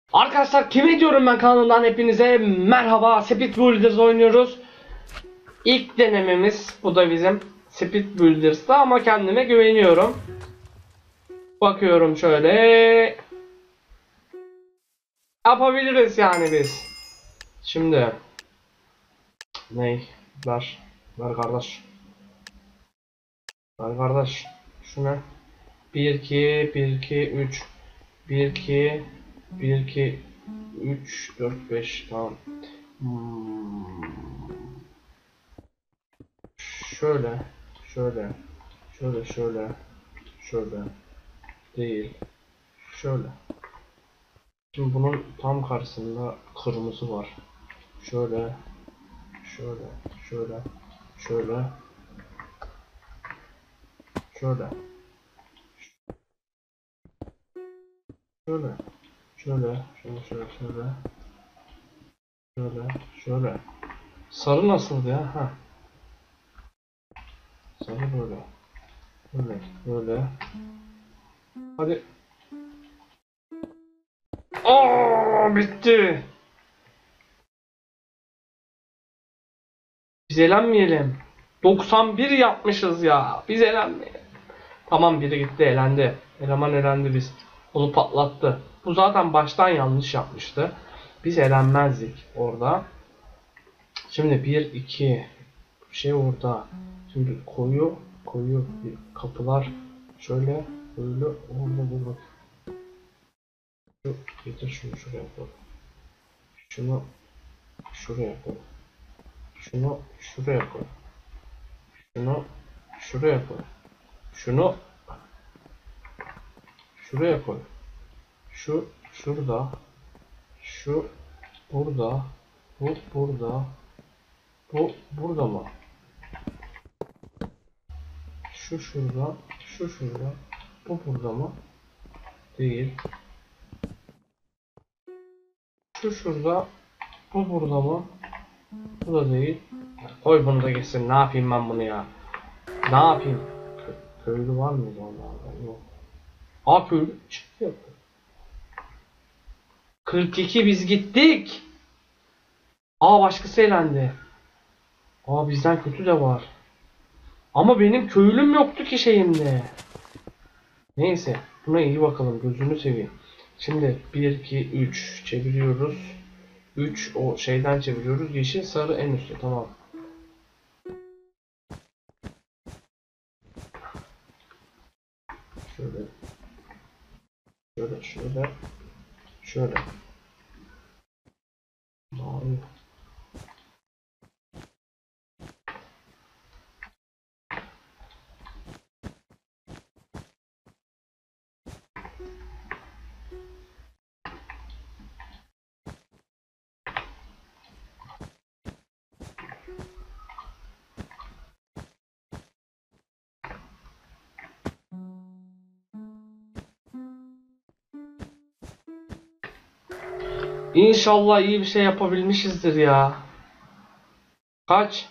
Arkadaşlar kime diyorum ben kanalından hepinize merhaba. Speed Builders oynuyoruz. İlk denememiz bu da bizim Speed Builders'ta ama kendime güveniyorum. Bakıyorum şöyle. Yapabiliriz yani biz. Şimdi ney? Ver kardeş. Ver kardeş. Şu ne? 1 2 1 2 3 1 2 1 2 3 4 5 tamam. Şöyle, şöyle, şöyle değil, şöyle. Şimdi bunun tam karşısında kırmızı var. Şöyle, şöyle, şöyle, şöyle, şöyle, şöyle, şöyle. Sarı nasıldı ya? Ha, sarı böyle. Hadi. Bitti. Biz elenmeyelim. 91 yapmışız ya. Biz elenmeyelim. Tamam biri gitti elendi. Eleman elendi biz. Onu patlattı. Bu zaten baştan yanlış yapmıştı. Biz elenmezdik orada. Şimdi 1 2 şey orada. Şimdi koyu bir kapılar şöyle böyle orada bir bak. Şu getir şunu şuraya koy. Şunu şuraya koy. Şunu şuraya koy. Şunu şuraya koy. Şunu şuraya koy. Şu şurada. Şu burada. Bu burada. Bu burada mı? Şu şurada. Şu şurada. Bu burada mı? Değil. Şu şurada. Bu burada mı? Bu da değil. Koy bunu da geçsin. Ne yapayım ben bunu ya? Ne yapayım? Köylü var mıydı onlarda? Yok. Aa köylü çıktı. 42 biz gittik. Aa başkası elendi. Aa bizden kötü de var. Ama benim köylüm yoktu ki şeyimde. Neyse buna iyi bakalım gözünü seveyim. Şimdi 1 2 3 çeviriyoruz. 3 o şeyden çeviriyoruz. Yeşil sarı en üstte tamam. Şöyle. Şöyle. Mavi. İnşallah iyi bir şey yapabilmişizdir ya. Kaç?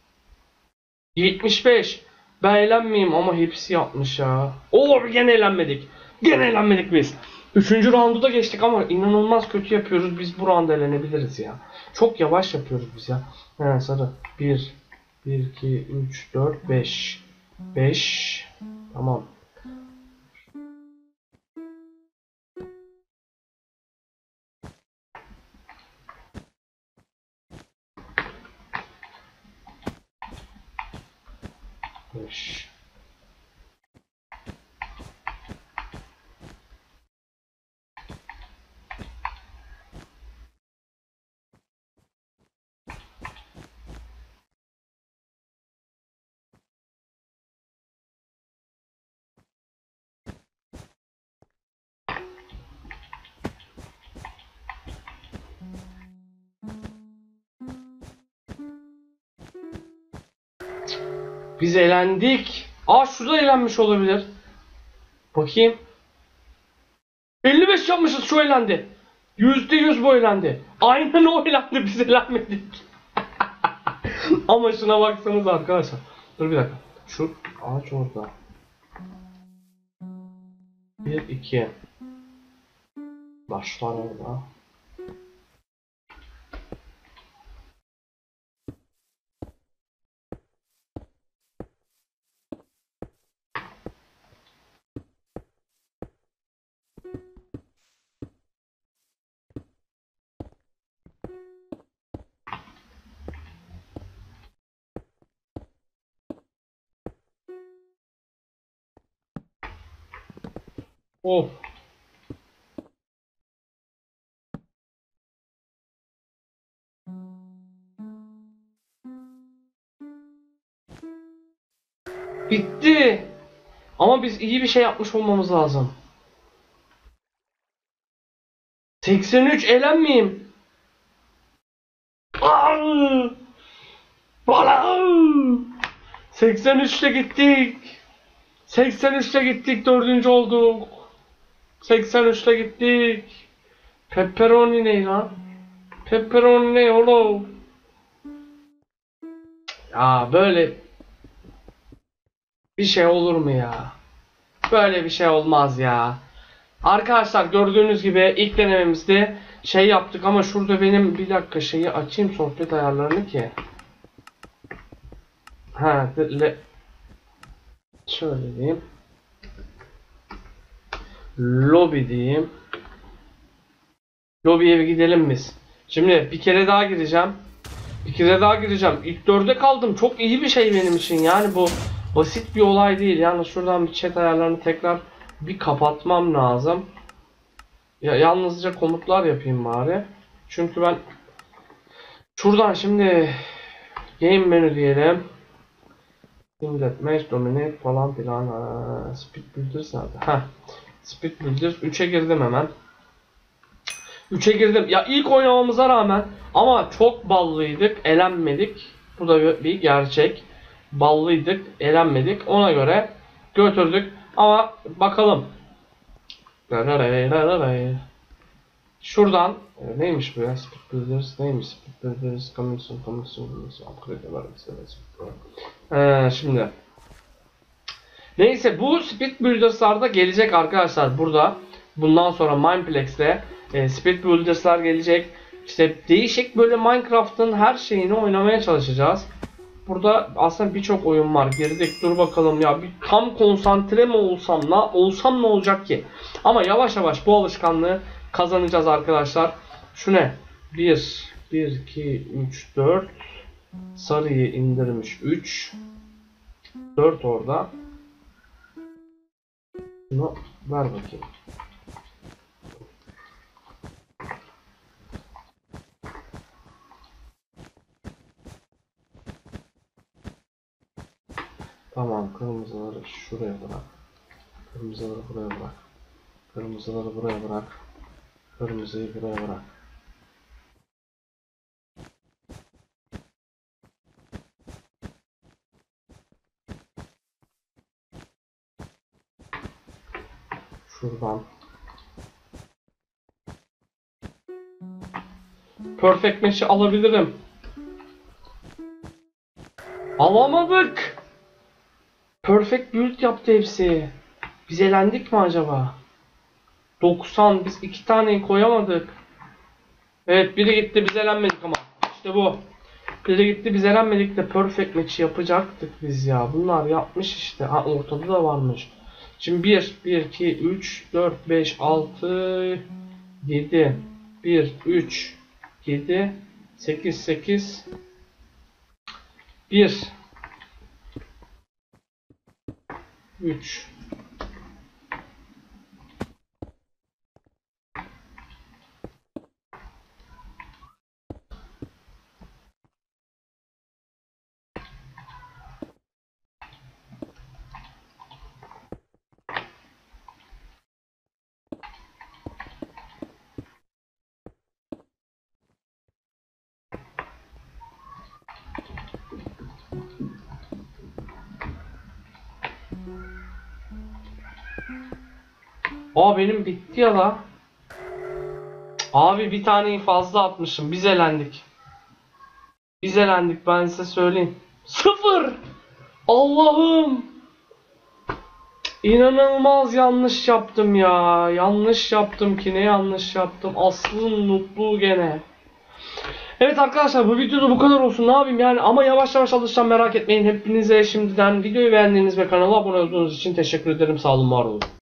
75. Ben eğlenmeyeyim ama hepsi yapmış ya. Oo gene eğlenmedik. Gene eğlenmedik biz. Üçüncü roundu da geçtik ama inanılmaz kötü yapıyoruz. Biz bu rounda eğlenebiliriz ya. Çok yavaş yapıyoruz biz ya. He sarı. 1 1 2 3 4 5 5 Tamam. Beş. Biz eğlendik. Aa şurada eğlenmiş olabilir. Bakayım. 55 yapmışız şu eğlendi. %100 bu eğlendi. Aynen o eğlendi biz eğlenmedik. Ama şuna baksanız arkadaşlar. Dur bir dakika. Şu ağaç orada. 1 2 Başlar orada. Of. Bitti. Ama biz iyi bir şey yapmış olmamız lazım. 83 elenmeyeyim. Aa! Bala! 83'te gittik. 83'te gittik, dördüncü olduk. 83'te gittik. Pepperoni ne lan? Pepperoni ne oğlum? Ya böyle bir şey olur mu ya? Böyle bir şey olmaz ya. Arkadaşlar gördüğünüz gibi ilk denememizde şey yaptık ama şurada benim bir dakika şeyi açayım, sohbet ayarlarını ki. Ha, şöyle diyeyim. Lobby diyeyim. Lobby'ye bir gidelim biz. Şimdi bir kere daha gireceğim. Bir kere daha gireceğim. İlk dörde kaldım. Çok iyi bir şey benim için. Yani bu basit bir olay değil. Yani şuradan bir chat ayarlarını tekrar bir kapatmam lazım. Ya yalnızca komutlar yapayım bari. Çünkü ben şuradan şimdi game menü diyelim. Team Deathmatch, Dominate falan filan. Speed Builders nerede? Heh. Speed Builders 3'e girdim hemen. 3'e girdim. Ya ilk oynamamıza rağmen ama çok ballıydık, elenmedik. Bu da bir gerçek. Ballıydık, elenmedik. Ona göre götürdük. Ama bakalım. Şuradan neymiş bu ya? Speed Builders neymiş? Speed Builders Commission upgrade var. Şimdi neyse, bu Speed Builders'larda gelecek arkadaşlar burada. Bundan sonra Mineplex'te Speed Builders'lar gelecek. İşte değişik böyle Minecraft'ın her şeyini oynamaya çalışacağız. Burada aslında birçok oyun var. Girdik, dur bakalım ya, bir tam konsantre mi olsam ne olacak ki? Ama yavaş yavaş bu alışkanlığı kazanacağız arkadaşlar. Şu ne? 1 2 3 4 sarıyı indirmiş, 3 4 orada. Şunu ver bakayım. Tamam, kırmızıları şuraya bırak. Kırmızıları buraya bırak. Kırmızıları buraya bırak. Kırmızıyı buraya bırak. Şuradan. Perfect Match'i alabilirim. Alamadık. Perfect build yaptı hepsi. Biz elendik mi acaba? 90. Biz 2 taneyi koyamadık. Evet, biri gitti, biz elenmedik ama. İşte bu. Biri gitti, biz elenmedik de Perfect Match'i yapacaktık biz ya. Bunlar yapmış işte. Ha, ortada da varmış. Şimdi 1 2 3 4 5 6 7 1 3 7 8 8 1 3 Aa, benim bitti ya la. Abi bir taneyi fazla atmışım. Biz elendik. Biz elendik, ben size söyleyeyim. 0. Allah'ım. İnanılmaz yanlış yaptım ya. Yanlış yaptım ki ne yanlış yaptım. Aslın nutluğu gene. Evet arkadaşlar bu videoda bu kadar olsun. Ne yapayım yani, ama yavaş yavaş alışacağım, merak etmeyin. Hepinize şimdiden videoyu beğendiğiniz ve kanala abone olduğunuz için teşekkür ederim. Sağ olun, var olun.